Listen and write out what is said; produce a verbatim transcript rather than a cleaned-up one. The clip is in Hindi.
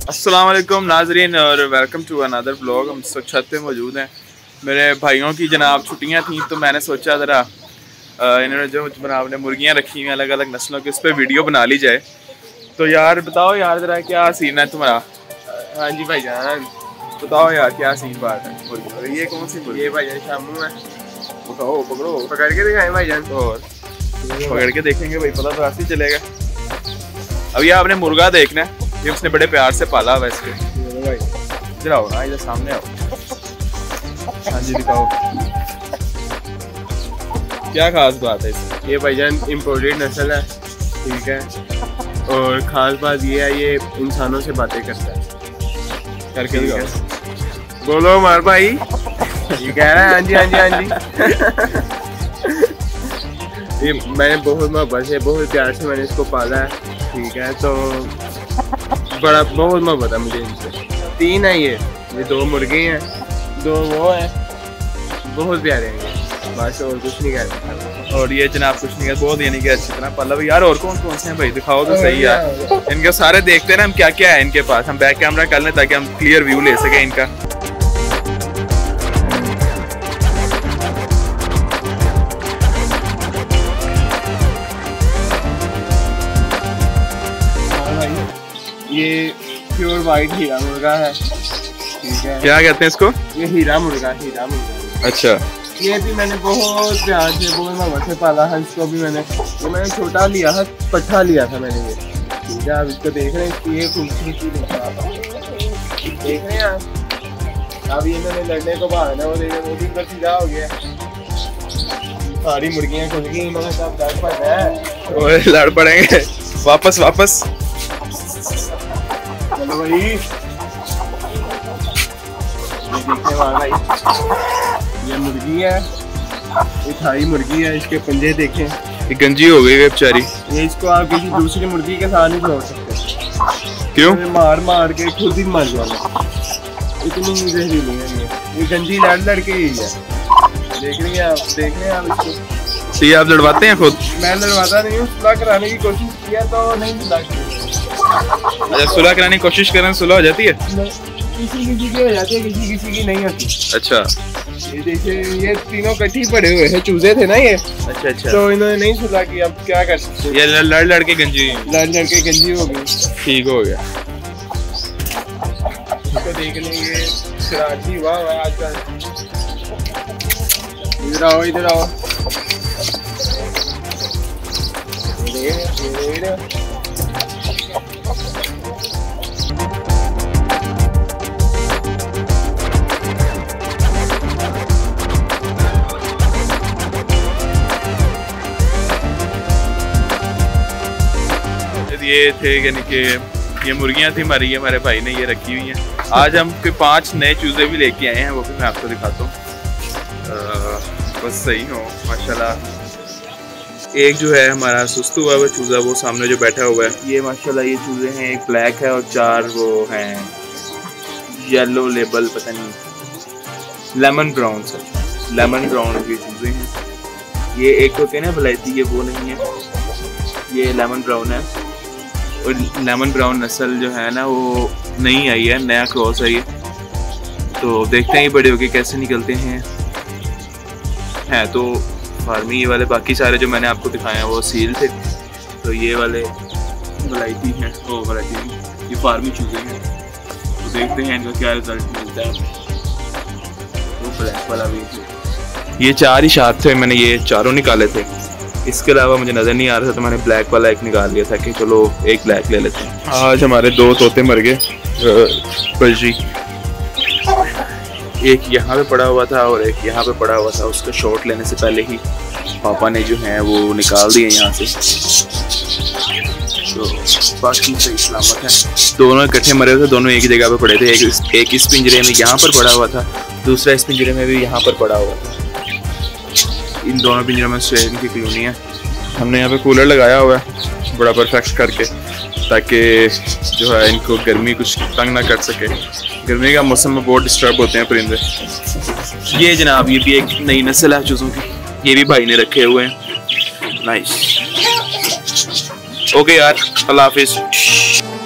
अस्सलाम वालेकुम नाजरीन और वेलकम टू अनदर ब्लॉग। हम इस वक्त छत पे मौजूद हैं। मेरे भाइयों की जनाब छुट्टियां थी तो मैंने सोचा ज़रा इन्होंने जो जनाब ने मुर्गियां रखी हुई अलग अलग नस्लों की उस पर वीडियो बना ली जाए। तो यार बताओ यार ज़रा क्या सीन है तुम्हारा? हाँ जी भाई जान, बताओ यार क्या सीन बात है मुर्गी? ये कौन सी मुर्गी? ये भाई जान शामू है। उठाओ पकड़ो, पकड़ के दिखाएं भाई जान। और पकड़ के देखेंगे भाई, पता तो ऐसे ही चलेगा। अब ये आपने मुर्गा देखना है, ये उसने बड़े प्यार से पाला हुआ है इसके। भाई इधर आओ ना, इधर सामने आओ। हाँ जी दिखाओ, क्या खास बात है इसमें? ये भाईजान इम्पोर्टेड नस्ल है, ठीक है। और खास बात ये है ये इंसानों से बातें करता है। करके दिखाओ। बोलो मार भाई। ये कह रहा है हाँ जी हाँ जी हाँ जी। ये मैंने बहुत मोहब्बत से बहुत प्यार से मैंने इसको पाला है, ठीक है। तो बड़ा बहुत मोहब्बत है मुझे इनसे। तीन है ये ये दो मुर्गे हैं, दो वो हैं, बहुत प्यारे हैं ये, बस और कुछ नहीं कहते। और ये जनाब कुछ नहीं कहते, बहुत यानी कि अच्छी तरह पाला यार। और कौन कौन से हैं भाई, दिखाओ तो सही यार। इनके सारे देखते हैं ना हम क्या क्या है इनके पास। हम बैक कैमरा कर लें ताकि हम क्लियर व्यू ले सकें इनका। ये प्योर वाइट हीरा मुर्गा है, ठीक है। क्या कहते हैं इसको? ये हीरा मुर्गा, हीरा मुर्गा। अच्छा, ये भी मैंने बहुत प्यार से बहुत मोहब्बत से पाला है। इसको भी मैंने ये मैंने छोटा लिया था, पट्ठा लिया था मैंने ये, ठीक है। अब इसको देख रहे हैं कि ये खूबसूरती देख रहे हैं आप। अब ये मैंने लड़ने को भागना, वो देख वो भी इधर सीधा हो गया। सारी मुर्गियाँ खुल गई, इन्होंने सब लड़ पड़ना है। ओए लड़ पड़ेंगे, वापस वापस चलो भाई। ये देखने वाला ये मुर्गी है, ये थाई मुर्गी है। इसके पंजे देखें, ये गंजी हो गई है बेचारी। ये इसको आप किसी दूसरी मुर्गी के साथ नहीं छोड़ सकते। क्यों? मार मार के खुद ही मर जाएगा, इतनी जहरीली है ये। ये गंजी लड़ लड़ के ही है, देख रही हैं आप, देख रहे हैं आप इसको। तो ये आप लड़वाते हैं खुद? मैं लड़वाता नहीं हूँ, सुलह कराने की कोशिश किया तो नहीं सुलह की। अच्छा, सुलह कराने की कोशिश करें सुलह हो जाती है? किसी किसी की हो जाती है, किसी किसी की नहीं होती। अच्छा, ये देखिए ये तीनों कट्ठी पड़े हुए हैं, चूजे थे ना ये। अच्छा अच्छा, तो इन्होंने नहीं सुलह की, अब क्या कर सकते? ये लड़ लड़ के गंजी लड़ लड़ के गंजी हो गई, ठीक हो गया। तो देख लेंगे शरारती हुआ है आजकल। इधर आओ इधर आओ, ये थे यानी कि ये मुर्गियां थी हमारी, ये हमारे भाई ने ये रखी हुई हैं। आज हम के पांच नए चूजे भी लेके आए हैं, वो भी मैं आपको दिखाता हूँ। बस सही हो माशाल्लाह। एक जो है हमारा सुस्त हुआ हुआ चूजा, वो सामने जो बैठा हुआ है, ये माशाल्लाह ये चूजे हैं। एक ब्लैक है और चार वो हैं येलो लेबल, पता नहीं लेमन ब्राउन से, लेमन ब्राउन ये चूजे हैं। ये एक होते हैं ना वलायती, ये वो नहीं है, ये लेमन ब्राउन है। और लेमन ब्राउन नस्ल जो है ना वो नहीं आई है, नया क्रॉस है ये। तो देखते हैं ये बड़े होके कैसे निकलते हैं। हैं तो फार्मी ये वाले, बाकी सारे जो मैंने आपको दिखाए हैं वो सील थे। तो ये वाले वलायती हैं, वो वलायती ये फार्मी चूजे हैं। तो देखते हैं इनका क्या रिजल्ट मिलता है। वो ब्लैक वाला भी, ये चार ही शार्क थे, मैंने ये चारों निकाले थे। इसके अलावा मुझे नज़र नहीं आ रहा था तो मैंने ब्लैक वाला एक निकाल लिया था कि चलो एक ब्लैक ले लेते हैं। आज हमारे दो तोते मर गए जी। एक यहाँ पे पड़ा हुआ था और एक यहाँ पे पड़ा हुआ था। उसका शॉट लेने से पहले ही पापा ने जो है वो निकाल दिए यहाँ से। तो बाकी सही सलामत है। दोनों इकट्ठे मरे हुए थे, दोनों एक ही जगह पे पड़े थे। एक एक इस पिंजरे में यहाँ पर पड़ा हुआ था, दूसरा इस पिंजरे में भी यहाँ पर पड़ा हुआ था। इन दोनों पिंजरों में स्वेन की कॉलोनी है। हमने यहाँ पे कूलर लगाया हुआ है बड़ा परफेक्ट करके, ताकि जो है इनको गर्मी कुछ तंग ना कर सके। गर्मी का मौसम में बहुत डिस्टर्ब होते हैं परिंदे। ये जनाब ये भी एक नई नस्ल है चूज़ों की, ये भी भाई ने रखे हुए हैं। नाइस, ओके यार, अल्लाह हाफिज़।